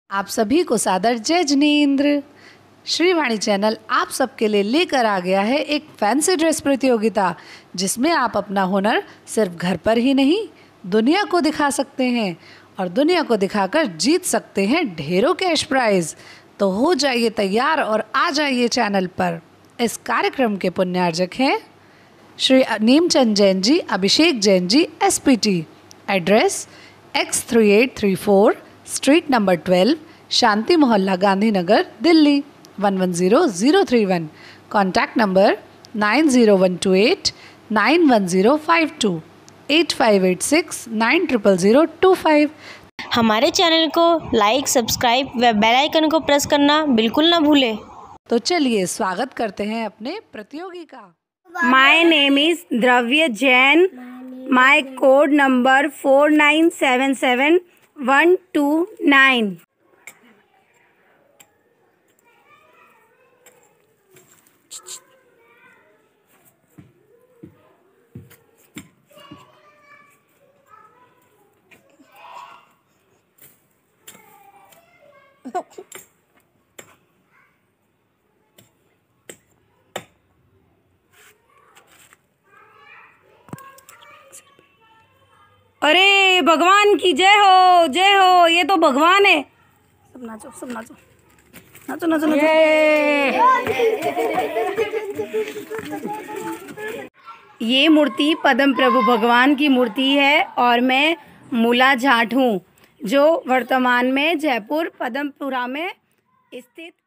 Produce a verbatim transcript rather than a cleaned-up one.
आप सभी को सादर जय जिनेंद्र। श्रीवाणी चैनल आप सबके लिए लेकर आ गया है एक फैंसी ड्रेस प्रतियोगिता, जिसमें आप अपना हुनर सिर्फ घर पर ही नहीं दुनिया को दिखा सकते हैं और दुनिया को दिखाकर जीत सकते हैं ढेरों कैश प्राइज। तो हो जाइए तैयार और आ जाइए चैनल पर। इस कार्यक्रम के पुण्यार्जक हैं Shri Neemchand Jain ji, Abhishek Jain ji, S P T. Address X three eight three four street number twelve, Shanti Mohalla, Gandhinagar, Delhi one one zero zero three one. Contact number nine zero one two eight nine one zero five two, eight five eight six nine triple zero two five. हमारे channel को like, subscribe व bell icon को press करना बिल्कुल ना भूलें। तो चलिए स्वागत करते हैं अपने प्रतियोगी का। My name is Dravya Jain. My code number four nine seven seven one two nine. अरे भगवान की जय हो, जय हो। ये तो भगवान है। सब नाचो, सब नाचो, नाचो नाचो नाचो। ये मूर्ति पद्म प्रभु भगवान की मूर्ति है और मैं मूला जाट हूँ, जो वर्तमान में जयपुर पद्मपुरा में स्थित